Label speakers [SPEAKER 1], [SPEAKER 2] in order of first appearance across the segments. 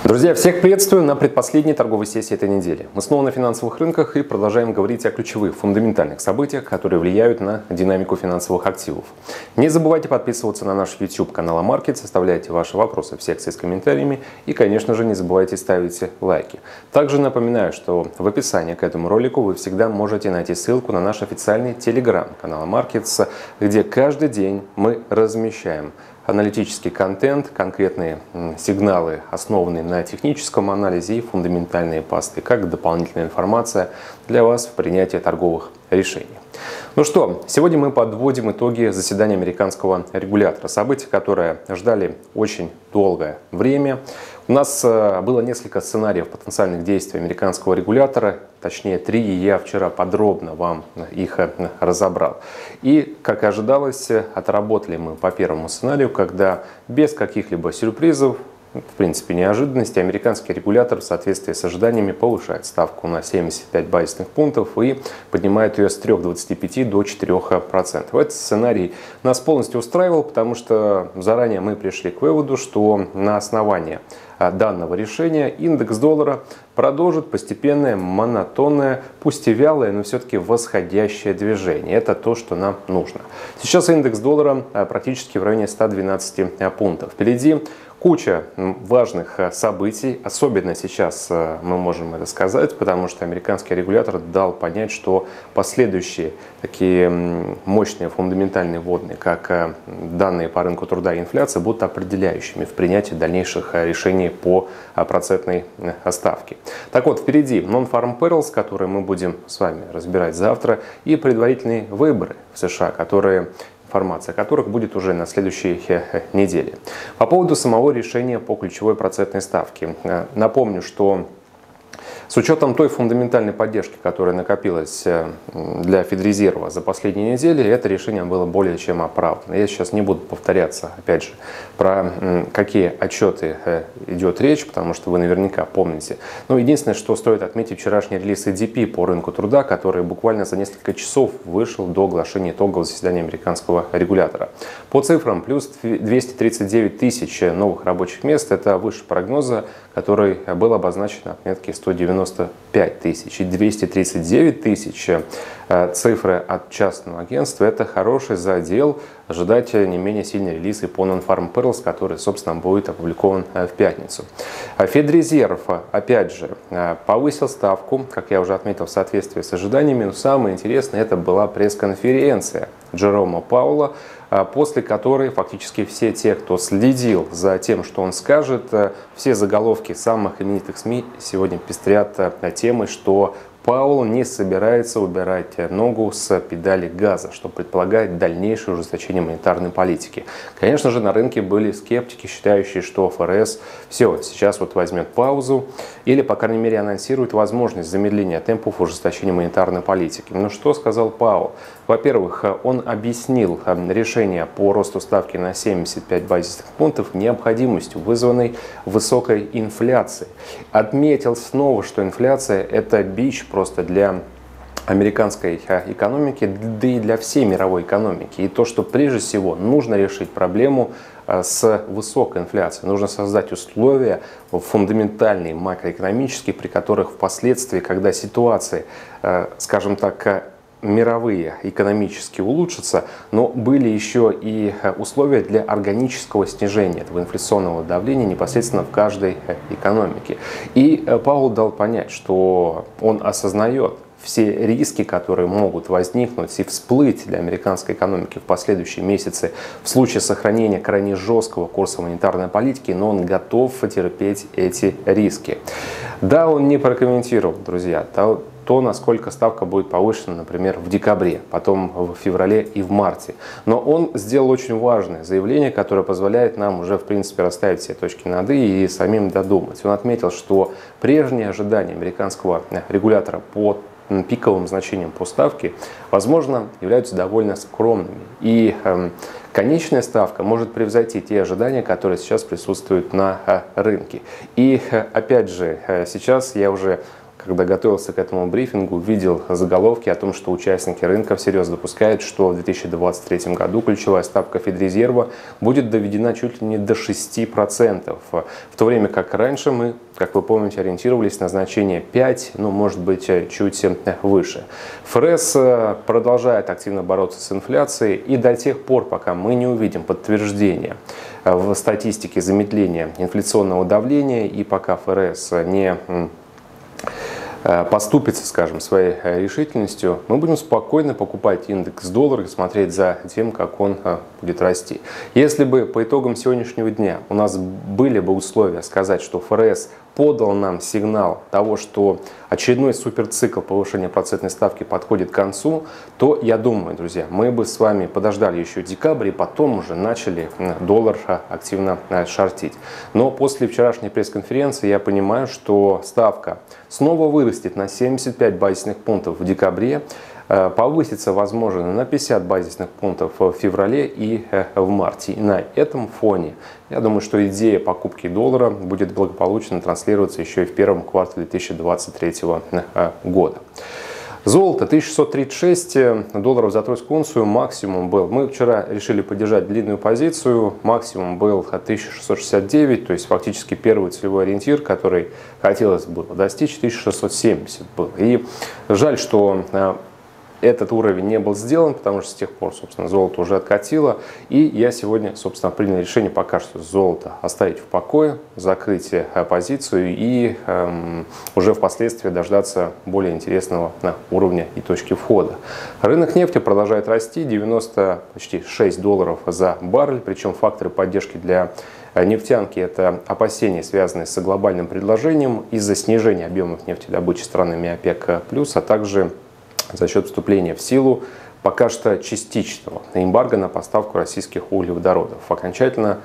[SPEAKER 1] Друзья, всех приветствую на предпоследней торговой сессии этой недели. Мы снова на финансовых рынках и продолжаем говорить о ключевых фундаментальных событиях, которые влияют на динамику финансовых активов. Не забывайте подписываться на наш YouTube канал Амаркет, оставляйте ваши вопросы в секции с комментариями и, конечно же, не забывайте ставить лайки. Также напоминаю, что в описании к этому ролику вы всегда можете найти ссылку на наш официальный телеграм-канал Амаркет, где каждый день мы размещаем аналитический контент, конкретные сигналы, основанные на техническом анализе и фундаментальные посты, как дополнительная информация для вас в принятии торговых решений. Ну что, сегодня мы подводим итоги заседания американского регулятора. События, которые ждали очень долгое время. У нас было несколько сценариев потенциальных действий американского регулятора, точнее 3, и я вчера подробно вам их разобрал. И, как и ожидалось, отработали мы по первому сценарию, когда без каких-либо сюрпризов, в принципе неожиданности, американский регулятор в соответствии с ожиданиями повышает ставку на 75 базисных пунктов и поднимает ее с 3,25 до 4%. Этот сценарий нас полностью устраивал, потому что заранее мы пришли к выводу, что на основании данного решения индекс доллара продолжит постепенное, монотонное, пусть и вялое, но все-таки восходящее движение. Это то, что нам нужно. Сейчас индекс доллара практически в районе 112 пунктов. Впереди куча важных событий, особенно сейчас мы можем это сказать, потому что американский регулятор дал понять, что последующие такие мощные фундаментальные вводные, как данные по рынку труда и инфляция, будут определяющими в принятии дальнейших решений по процентной ставке. Так вот, впереди Non-Farm Payrolls, которые мы будем с вами разбирать завтра, и предварительные выборы в США, информация о которых будет уже на следующей неделе. По поводу самого решения по ключевой процентной ставке. Напомню, что с учетом той фундаментальной поддержки, которая накопилась для Федрезерва за последние недели, это решение было более чем оправдано. Я сейчас не буду повторяться, опять же, про какие отчеты идет речь, потому что вы наверняка помните. Но единственное, что стоит отметить, вчерашний релиз ADP по рынку труда, который буквально за несколько часов вышел до оглашения итогового заседания американского регулятора. По цифрам, плюс 239 тысяч новых рабочих мест, это выше прогноза, который был обозначен на отметке 195 тысяч. И 239 тысяч цифры от частного агентства — это хороший задел. Ожидать не менее сильный релиз и по Non-Farm Payrolls, который, собственно, будет опубликован в пятницу. Федрезерв, опять же, повысил ставку, как я уже отметил, в соответствии с ожиданиями. Но самое интересное, это была пресс-конференция Джерома Пауэлла, после которой фактически все те, кто следил за тем, что он скажет, все заголовки самых именитых СМИ сегодня пестрят темой, что Пауэлл не собирается убирать ногу с педали газа, что предполагает дальнейшее ужесточение монетарной политики. Конечно же, на рынке были скептики, считающие, что ФРС все, сейчас вот возьмет паузу или, по крайней мере, анонсирует возможность замедления темпов ужесточения монетарной политики. Но что сказал Пауэлл? Во-первых, он объяснил решение по росту ставки на 75 базисных пунктов необходимостью, вызванной высокой инфляцией. Отметил снова, что инфляция — это бич просто для американской экономики, да и для всей мировой экономики. И то, что прежде всего нужно решить проблему с высокой инфляцией. Нужно создать условия фундаментальные, макроэкономические, при которых впоследствии, когда ситуации, скажем так, мировые экономически улучшатся, но были еще и условия для органического снижения этого инфляционного давления непосредственно в каждой экономике. И Пауэлл дал понять, что он осознает все риски, которые могут возникнуть и всплыть для американской экономики в последующие месяцы в случае сохранения крайне жесткого курса монетарной политики, но он готов терпеть эти риски. Да, он не прокомментировал, друзья, то, насколько ставка будет повышена, например, в декабре, потом в феврале и в марте. Но он сделал очень важное заявление, которое позволяет нам уже, в принципе, расставить все точки над «и» и самим додумать. Он отметил, что прежние ожидания американского регулятора по пиковым значениям по ставке, возможно, являются довольно скромными. И конечная ставка может превзойти те ожидания, которые сейчас присутствуют на рынке. И опять же, сейчас я уже когда готовился к этому брифингу, видел заголовки о том, что участники рынка всерьез допускают, что в 2023 году ключевая ставка Федрезерва будет доведена чуть ли не до 6%, в то время как раньше мы, как вы помните, ориентировались на значение 5, ну, может быть, чуть выше. ФРС продолжает активно бороться с инфляцией, и до тех пор, пока мы не увидим подтверждения в статистике замедления инфляционного давления, и пока ФРС не поступится, скажем, своей решительностью, мы будем спокойно покупать индекс доллара и смотреть за тем, как он будет расти. Если бы по итогам сегодняшнего дня у нас были бы условия сказать, что ФРС подал нам сигнал того, что очередной суперцикл повышения процентной ставки подходит к концу, то, я думаю, друзья, мы бы с вами подождали еще декабрь и потом уже начали доллар активно шортить. Но после вчерашней пресс-конференции я понимаю, что ставка снова вырастет на 75 базисных пунктов в декабре, повысится, возможно, на 50 базисных пунктов в феврале и в марте. И на этом фоне, я думаю, что идея покупки доллара будет благополучно транслироваться еще и в первом квартале 2023 года. Золото 1636 долларов за тройскую унцию, максимум был. Мы вчера решили поддержать длинную позицию, максимум был 1669, то есть фактически первый целевой ориентир, который хотелось бы достичь, 1670 был. И жаль, что этот уровень не был сделан, потому что с тех пор, собственно, золото уже откатило. И я сегодня, собственно, принял решение пока что золото оставить в покое, закрыть позицию и уже впоследствии дождаться более интересного уровня и точки входа. Рынок нефти продолжает расти, 90 почти 6 долларов за баррель, причем факторы поддержки для нефтянки – это опасения, связанные с глобальным предложением из-за снижения объемов нефтедобычи странами ОПЕК+, а также за счет вступления в силу пока что частичного эмбарго на поставку российских углеводородов. Окончательно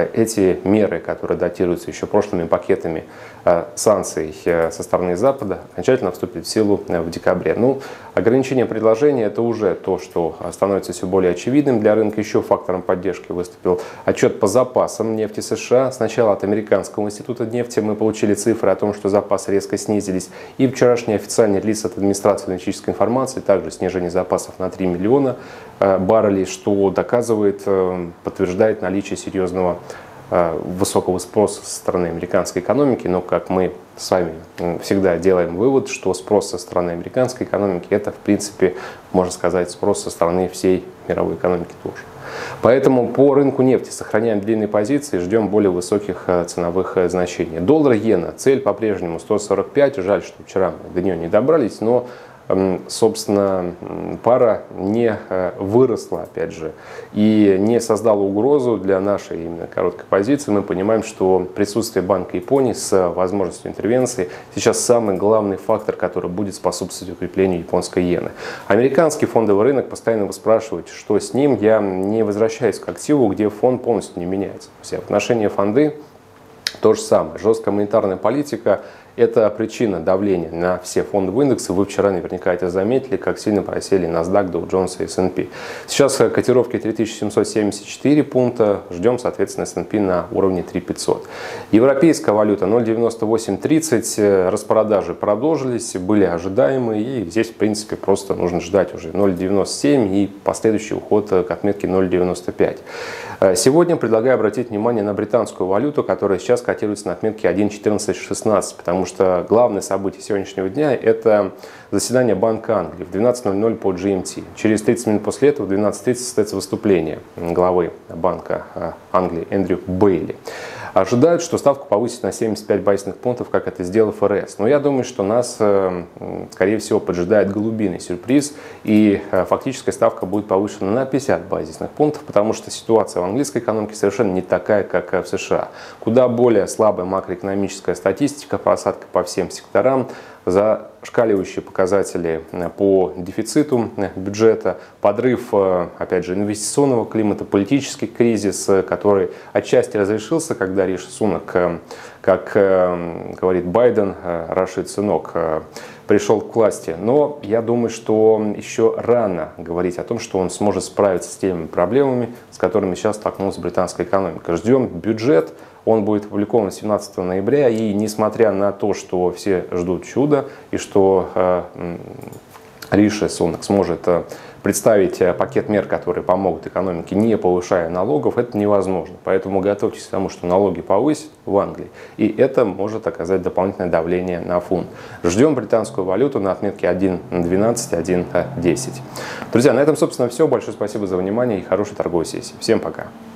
[SPEAKER 1] эти меры, которые датируются еще прошлыми пакетами санкций со стороны Запада, окончательно вступят в силу в декабре. Ну, ограничение предложения – это уже то, что становится все более очевидным для рынка. Еще фактором поддержки выступил отчет по запасам нефти США. Сначала от Американского института нефти мы получили цифры о том, что запасы резко снизились. И вчерашний официальный релиз от администрации аналитической информации, также снижение запасов на 3 миллиона баррелей, что доказывает, подтверждает наличие серьезного высокого спроса со стороны американской экономики, но как мы с вами всегда делаем вывод, что спрос со стороны американской экономики — это, в принципе, можно сказать, спрос со стороны всей мировой экономики тоже. Поэтому по рынку нефти сохраняем длинные позиции, ждем более высоких ценовых значений. Доллар-иена, цель по-прежнему 145, жаль, что вчера мы до нее не добрались, но собственно, пара не выросла, опять же, и не создала угрозу для нашей именно короткой позиции. Мы понимаем, что присутствие Банка Японии с возможностью интервенции сейчас самый главный фактор, который будет способствовать укреплению японской иены. Американский фондовый рынок постоянно вы спрашиваете, что с ним. Я не возвращаюсь к активу, где фонд полностью не меняется. В отношении фонды то же самое. Жесткая монетарная политика – это причина давления на все фондовые индексы. Вы вчера наверняка это заметили, как сильно просели NASDAQ, Dow Jones и S&P. Сейчас котировки 3774 пункта. Ждем, соответственно, S&P на уровне 3500. Европейская валюта 0,9830. Распродажи продолжились, были ожидаемые. И здесь, в принципе, просто нужно ждать уже 0,97 и последующий уход к отметке 0,95. Сегодня предлагаю обратить внимание на британскую валюту, которая сейчас котируется на отметке 1,1416, потому что главное событие сегодняшнего дня – это заседание Банка Англии в 12:00 по GMT. Через 30 минут после этого в 12:30 состоится выступление главы Банка Англии Эндрю Бейли. Ожидают, что ставку повысит на 75 базисных пунктов, как это сделал ФРС. Но я думаю, что нас, скорее всего, поджидает голубиный сюрприз, и фактическая ставка будет повышена на 50 базисных пунктов, потому что ситуация в английской экономике совершенно не такая, как в США. Куда более слабая макроэкономическая статистика, просадка по всем секторам, зашкаливающие показатели по дефициту бюджета, подрыв, опять же, инвестиционного климата, политический кризис, который отчасти разрешился, когда Риши Сунак, как говорит Байден, Рашид сынок, пришел к власти. Но я думаю, что еще рано говорить о том, что он сможет справиться с теми проблемами, с которыми сейчас столкнулась британская экономика. Ждем бюджет, он будет опубликован 17 ноября, и несмотря на то, что все ждут чуда, и что Риши Сунак сможет представить пакет мер, которые помогут экономике, не повышая налогов, это невозможно. Поэтому готовьтесь к тому, что налоги повысят в Англии, и это может оказать дополнительное давление на фунт. Ждем британскую валюту на отметке 1.12, 1.10. Друзья, на этом, собственно, все. Большое спасибо за внимание и хорошей торговой сессии. Всем пока.